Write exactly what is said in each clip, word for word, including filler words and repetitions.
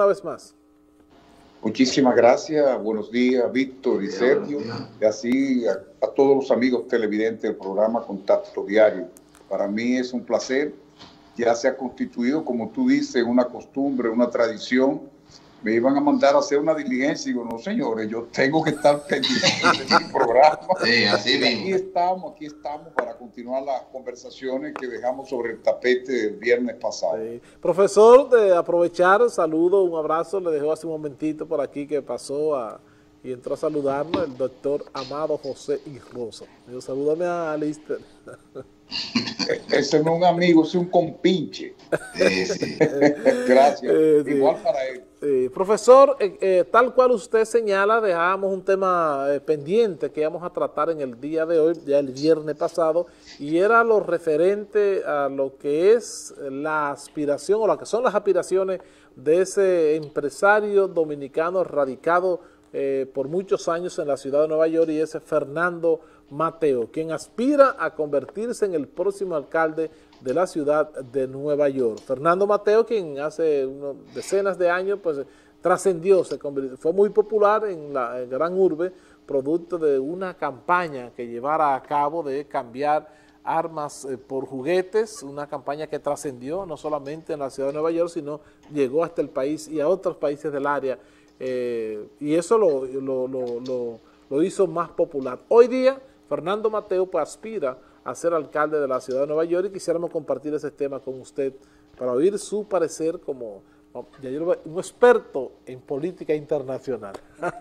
una vez más. Muchísimas gracias, buenos días Víctor y Sergio, y así a, a todos los amigos televidentes del programa Contacto Diario. Para mí es un placer, ya se ha constituido, como tú dices, una costumbre, una tradición. Me iban a mandar a hacer una diligencia y digo, no señores, yo tengo que estar pendiente de mi programa. Sí, así mismo. Aquí estamos, aquí estamos para continuar las conversaciones que dejamos sobre el tapete del viernes pasado. Sí. Profesor, de aprovechar, saludo, un abrazo, le dejó hace un momentito por aquí que pasó a, y entró a saludarnos el doctor Amado José y Rosa. Digo, salúdame a Lister. Ese no es un amigo, es un compinche. Sí, sí. Gracias. Eh, sí. Igual para él. Eh, profesor, eh, eh, tal cual usted señala, dejamos un tema eh, pendiente que íbamos a tratar en el día de hoy, ya el viernes pasado, y era lo referente a lo que es la aspiración o lo que son las aspiraciones de ese empresario dominicano radicado eh, por muchos años en la ciudad de Nueva York, y ese Fernando Mateo, quien aspira a convertirse en el próximo alcalde de la ciudad de Nueva York. Fernando Mateo, quien hace unos decenas de años pues trascendió, se fue muy popular en la en gran urbe, producto de una campaña que llevara a cabo de cambiar armas eh, por juguetes, una campaña que trascendió no solamente en la ciudad de Nueva York, sino llegó hasta el país y a otros países del área, eh, y eso lo, lo, lo, lo, lo hizo más popular. Hoy día, Fernando Mateo pues, aspira a ser alcalde de la ciudad de Nueva York, y quisiéramos compartir ese tema con usted para oír su parecer como un experto en política internacional.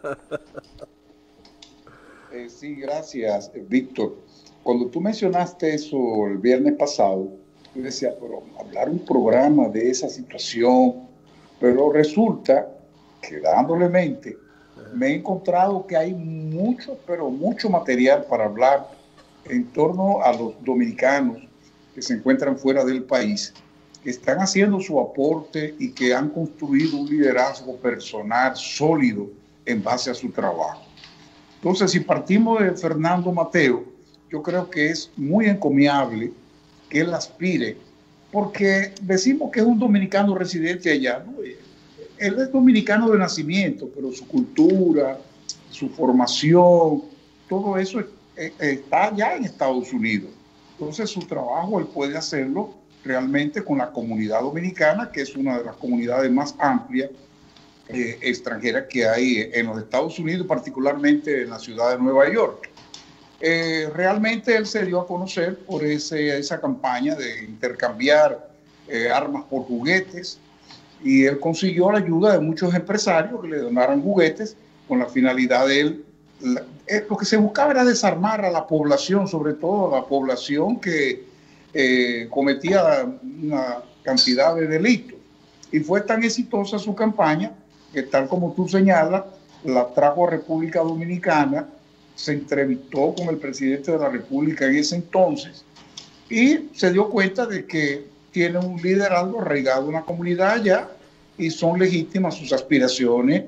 eh, sí, gracias, Víctor. Cuando tú mencionaste eso el viernes pasado, yo decía, pero hablar un programa de esa situación, pero resulta que dándole mente, me he encontrado que hay mucho, pero mucho material para hablar en torno a los dominicanos que se encuentran fuera del país, que están haciendo su aporte y que han construido un liderazgo personal sólido en base a su trabajo. Entonces, si partimos de Fernando Mateo, yo creo que es muy encomiable que él aspire, porque decimos que es un dominicano residente allá, ¿no? Él es dominicano de nacimiento, pero su cultura, su formación, todo eso es está ya en Estados Unidos. Entonces su trabajo él puede hacerlo realmente con la comunidad dominicana, que es una de las comunidades más amplias eh, extranjeras que hay en los Estados Unidos, particularmente en la ciudad de Nueva York. Eh, realmente él se dio a conocer por ese, esa campaña de intercambiar eh, armas por juguetes, y él consiguió la ayuda de muchos empresarios que le donaran juguetes con la finalidad de él. La, eh, lo que se buscaba era desarmar a la población, sobre todo a la población que eh, cometía una cantidad de delitos. Y fue tan exitosa su campaña que, tal como tú señalas, la trajo a República Dominicana, se entrevistó con el presidente de la República en ese entonces y se dio cuenta de que tiene un liderazgo arraigado en la comunidad allá y son legítimas sus aspiraciones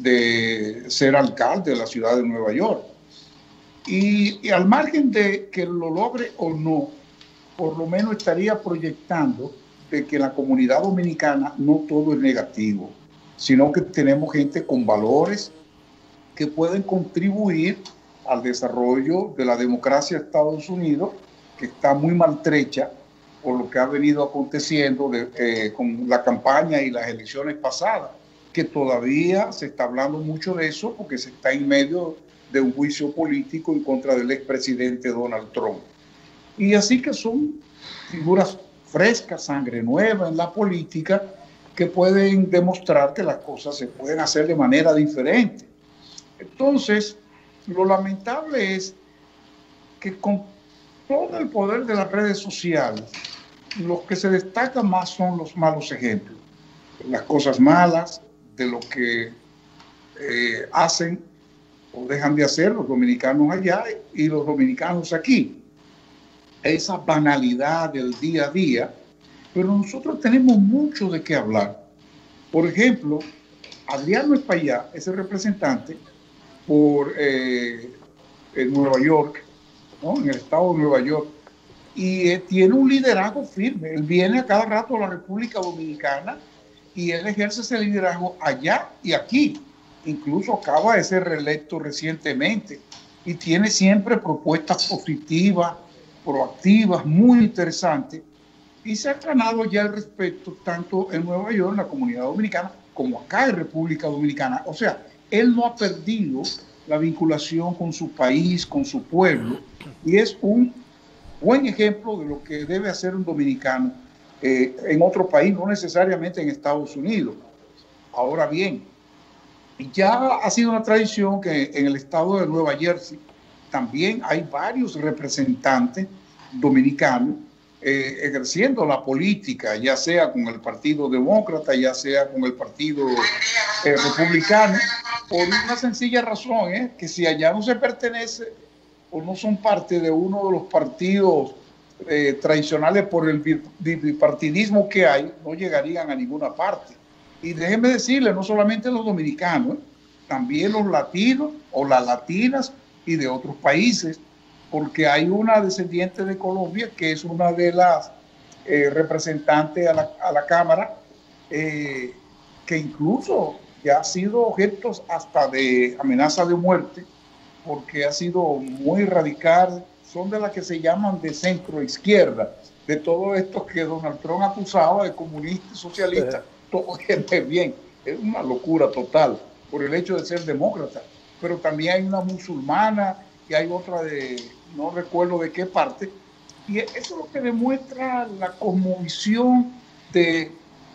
de ser alcalde de la ciudad de Nueva York. Y, y al margen de que lo logre o no, por lo menos estaría proyectando de que en la comunidad dominicana no todo es negativo, sino que tenemos gente con valores que pueden contribuir al desarrollo de la democracia de Estados Unidos, que está muy maltrecha por lo que ha venido aconteciendo de, eh, con la campaña y las elecciones pasadas, que todavía se está hablando mucho de eso porque se está en medio de un juicio político en contra del expresidente Donald Trump. Y así que son figuras frescas, sangre nueva en la política, que pueden demostrar que las cosas se pueden hacer de manera diferente. Entonces, lo lamentable es que con todo el poder de las redes sociales, los que se destacan más son los malos ejemplos, las cosas malas de lo que eh, hacen o dejan de hacer los dominicanos allá y los dominicanos aquí. Esa banalidad del día a día, pero nosotros tenemos mucho de qué hablar. Por ejemplo, Adriano Espaillá es el representante por eh, en Nueva York, ¿no? En el estado de Nueva York, y eh, tiene un liderazgo firme. Él viene a cada rato a la República Dominicana y él ejerce ese liderazgo allá y aquí. Incluso acaba de ser reelecto recientemente y tiene siempre propuestas positivas, proactivas, muy interesantes, y se ha ganado ya el respeto tanto en Nueva York, en la comunidad dominicana, como acá en República Dominicana. O sea, él no ha perdido la vinculación con su país, con su pueblo, y es un buen ejemplo de lo que debe hacer un dominicano eh, en otro país, no necesariamente en Estados Unidos. Ahora bien, ya ha sido una tradición que en el estado de Nueva Jersey también hay varios representantes dominicanos eh, ejerciendo la política, ya sea con el Partido Demócrata, ya sea con el Partido eh, Republicano, por una sencilla razón, ¿eh? que si allá no se pertenece o no son parte de uno de los partidos eh, tradicionales por el bipartidismo que hay, no llegarían a ninguna parte. Y déjenme decirle, no solamente los dominicanos, ¿eh? también los latinos o las latinas y de otros países, porque hay una descendiente de Colombia que es una de las eh, representantes a la, a la Cámara, eh, que incluso ya ha sido objeto hasta de amenaza de muerte, porque ha sido muy radical. Son de las que se llaman de centro izquierda, de todo esto que Donald Trump acusaba de comunistas, socialistas. Todo gente bien, es una locura total por el hecho de ser demócrata, pero también hay una musulmana y hay otra de, no recuerdo de qué parte, y eso es lo que demuestra la cosmovisión de,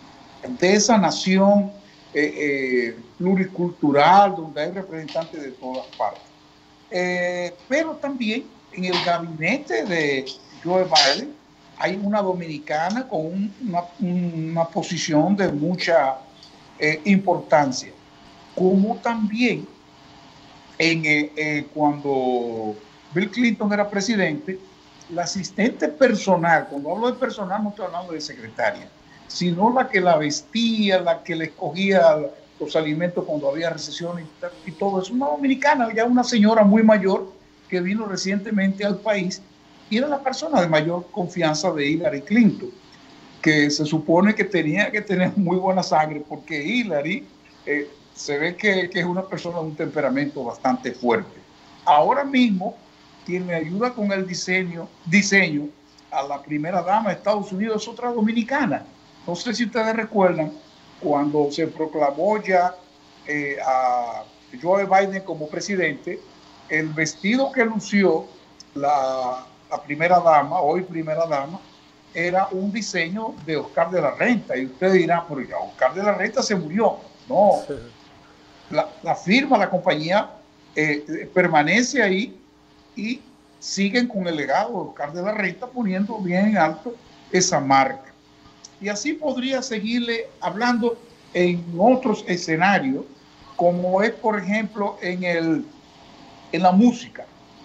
de esa nación eh, eh, pluricultural, donde hay representantes de todas partes. Eh, pero también en el gabinete de Joe Biden hay una dominicana con un, una, una posición de mucha eh, importancia, como también en, eh, eh, cuando Bill Clinton era presidente, la asistente personal, cuando hablo de personal no estoy hablando de secretaria, sino la que la vestía, la que le escogía los alimentos cuando había recesión y, y todo, es una dominicana, ya una señora muy mayor que vino recientemente al país, y era la persona de mayor confianza de Hillary Clinton, que se supone que tenía que tener muy buena sangre, porque Hillary eh, se ve que, que es una persona de un temperamento bastante fuerte. Ahora mismo, quien me ayuda con el diseño, diseño a la primera dama de Estados Unidos es otra dominicana. No sé si ustedes recuerdan, cuando se proclamó ya eh, a Joe Biden como presidente, el vestido que lució la la primera dama, hoy primera dama, era un diseño de Oscar de la Renta. Y ustedes dirán, pero ya Oscar de la Renta se murió. No, la, la firma, la compañía eh, permanece ahí y siguen con el legado de Oscar de la Renta, poniendo bien en alto esa marca. Y así podría seguirle hablando en otros escenarios, como es, por ejemplo, en, el, en la música.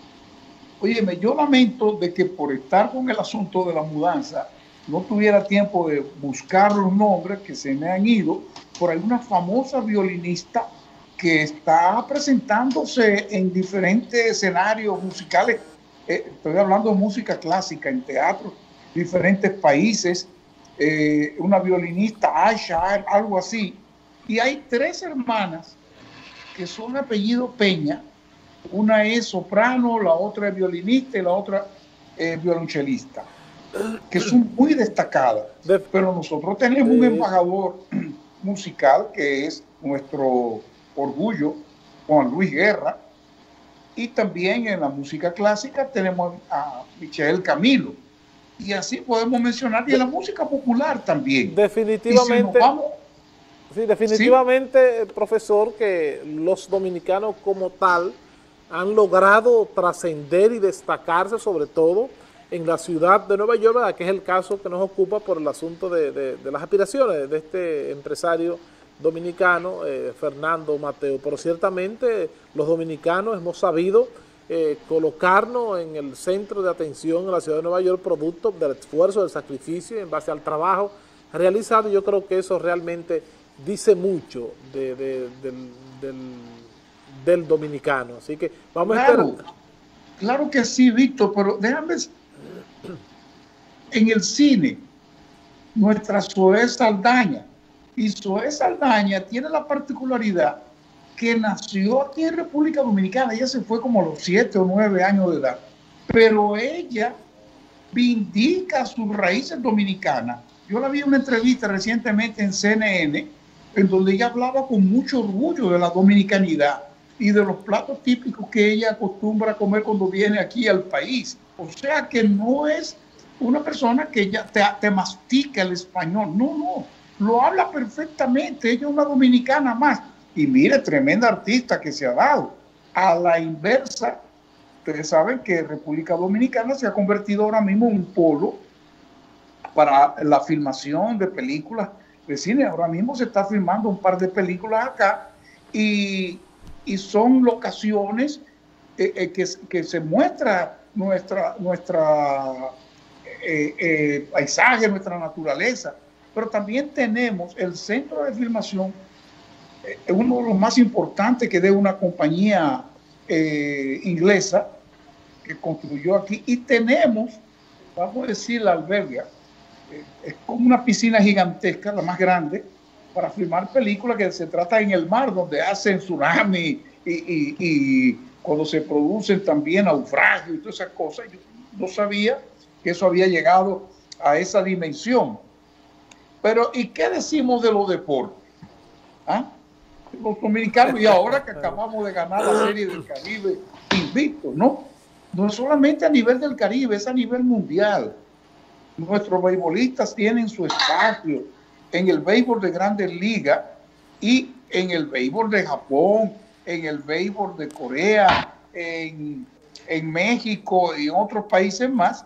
Óyeme, yo lamento de que por estar con el asunto de la mudanza no tuviera tiempo de buscar los nombres que se me han ido por alguna famosa violinista que está presentándose en diferentes escenarios musicales. Eh, estoy hablando de música clásica en teatro, diferentes países, eh, una violinista, Aisha, algo así. Y hay tres hermanas que son de apellido Peña. Una es soprano, la otra es violinista y la otra es violonchelista, que son muy destacadas. Pero nosotros tenemos un embajador musical que es nuestro orgullo, Juan Luis Guerra, y también en la música clásica tenemos a Michael Camilo. Y así podemos mencionar, y en la música popular también. Definitivamente. Si vamos, sí, definitivamente, ¿sí? Profesor, que los dominicanos como tal han logrado trascender y destacarse, sobre todo en la ciudad de Nueva York, ¿verdad? Que es el caso que nos ocupa por el asunto de, de, de las aspiraciones de este empresario dominicano, eh, Fernando Mateo. Pero ciertamente los dominicanos hemos sabido eh, colocarnos en el centro de atención en la ciudad de Nueva York, producto del esfuerzo, del sacrificio, en base al trabajo realizado. Yo creo que eso realmente dice mucho de, de, del, del del dominicano, así que vamos claro, a esperar. Claro que sí, Víctor, pero déjame, en el cine, nuestra Zoé Saldaña Y Zoé Saldaña tiene la particularidad que nació aquí en República Dominicana. Ella se fue como a los siete o nueve años de edad, pero ella vindica sus raíces dominicanas. Yo la vi en una entrevista recientemente en C N N, en donde ella hablaba con mucho orgullo de la dominicanidad y de los platos típicos que ella acostumbra a comer cuando viene aquí al país. O sea que no es una persona que ya te, te mastica el español. No, no, lo habla perfectamente. Ella es una dominicana más. Y mire, tremenda artista que se ha dado. A la inversa, ustedes saben que República Dominicana se ha convertido ahora mismo en un polo para la filmación de películas de cine. Ahora mismo se está filmando un par de películas acá y, y son locaciones eh, eh, que, que se muestra nuestra, nuestra eh, eh, paisaje, nuestra naturaleza. Pero también tenemos el centro de filmación, es uno de los más importantes que de una compañía eh, inglesa que construyó aquí, y tenemos, vamos a decir, la alberga, eh, es como una piscina gigantesca, la más grande, para filmar películas que se trata en el mar, donde hacen tsunami y, y, y cuando se producen también naufragios y todas esas cosas. Yo no sabía que eso había llegado a esa dimensión. Pero, ¿y qué decimos de los deportes? ¿Ah? Los dominicanos, y ahora que acabamos de ganar la Serie del Caribe invicto, ¿no? No solamente a nivel del Caribe, es a nivel mundial. Nuestros beisbolistas tienen su espacio en el béisbol de Grandes Ligas y en el béisbol de Japón, en el béisbol de Corea, en, en México y en otros países más.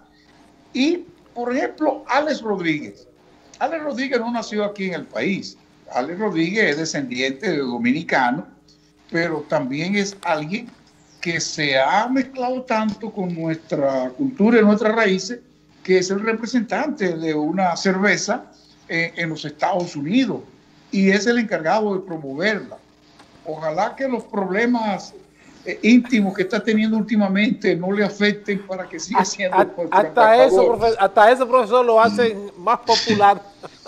Y, por ejemplo, Alex Rodríguez. Alex Rodríguez no nació aquí en el país. Alex Rodríguez es descendiente de dominicano, pero también es alguien que se ha mezclado tanto con nuestra cultura y nuestras raíces, que es el representante de una cerveza eh, en los Estados Unidos y es el encargado de promoverla. Ojalá que los problemas eh, íntimos que está teniendo últimamente no le afecten para que siga siendo a, a, hasta eso, profe, hasta eso, profesor, lo hacen mm. más popular.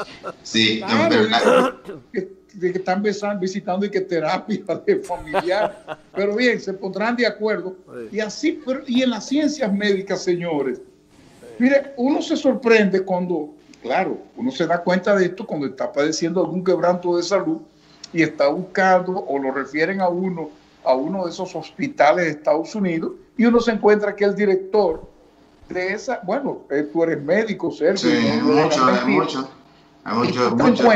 Sí, claro, que, que están visitando y que terapia de familiar, pero bien, se pondrán de acuerdo. Sí. Y así, pero, y en las ciencias médicas, señores, sí. Mire, uno se sorprende cuando, claro, uno se da cuenta de esto cuando está padeciendo algún quebranto de salud y está buscando o lo refieren a uno a uno de esos hospitales de Estados Unidos y uno se encuentra que el director de esa, bueno, eh, tú eres médico, Sergio. Sí, hay mucho, hay mucho. Hay muchos mucho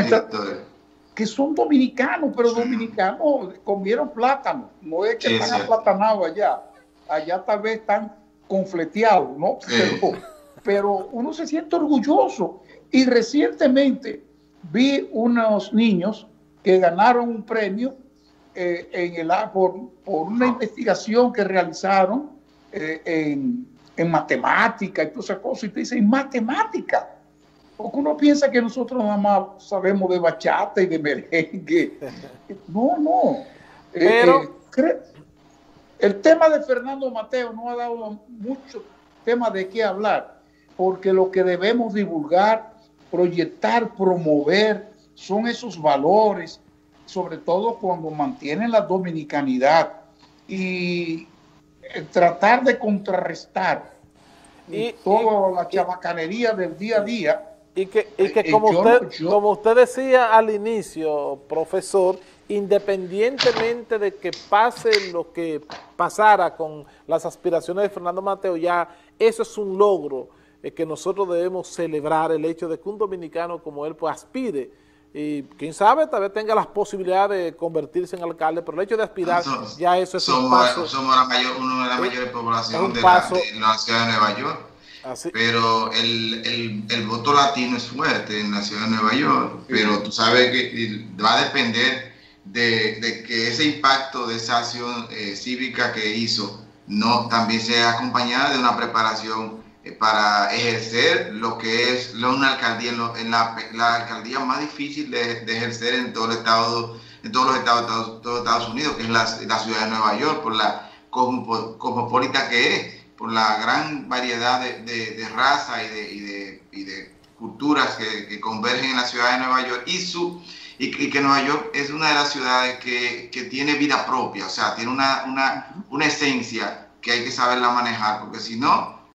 que son dominicanos, pero sí. dominicanos comieron plátano. No es que sí, están sí. aplatanados allá. Allá tal vez están confleteados, ¿no? Sí. Pero, pero uno se siente orgulloso. Y recientemente vi unos niños que ganaron un premio eh, en el, por, por una investigación que realizaron eh, en, en matemática y todas esas cosas. Y te dicen, matemática. Porque uno piensa que nosotros nada más sabemos de bachata y de merengue. No, no. Pero eh, el tema de Fernando Mateo no ha dado mucho tema de qué hablar, porque lo que debemos divulgar, proyectar, promover, son esos valores, sobre todo cuando mantienen la dominicanidad y tratar de contrarrestar y, toda y, la chabacanería del día a día. Y que, y que como, yo, usted, yo, como usted decía al inicio, profesor, independientemente de que pase lo que pasara con las aspiraciones de Fernando Mateo, ya eso es un logro eh, que nosotros debemos celebrar, el hecho de que un dominicano como él pues aspire, y quién sabe, tal vez tenga las posibilidades de convertirse en alcalde, pero el hecho de aspirar, so, ya eso es somos, un paso. Somos la mayor, una de las mayores poblaciones de la, de la ciudad de Nueva York. Así. Pero el, el, el voto latino es fuerte en la ciudad de Nueva York, pero tú sabes que va a depender de, de que ese impacto de esa acción eh, cívica que hizo no también sea acompañada de una preparación eh, para ejercer lo que es una alcaldía, en, lo, en la, la alcaldía más difícil de, de ejercer en todo el estado, en todos los estados de Estados, todos Estados Unidos, que es la, la ciudad de Nueva York, por la cosmopolita que es, por la gran variedad de, de, de raza y de, y, de, y de culturas que, que convergen en la ciudad de Nueva York y su, y, y que Nueva York es una de las ciudades que, que tiene vida propia, o sea, tiene una, una, una esencia que hay que saberla manejar, porque si no,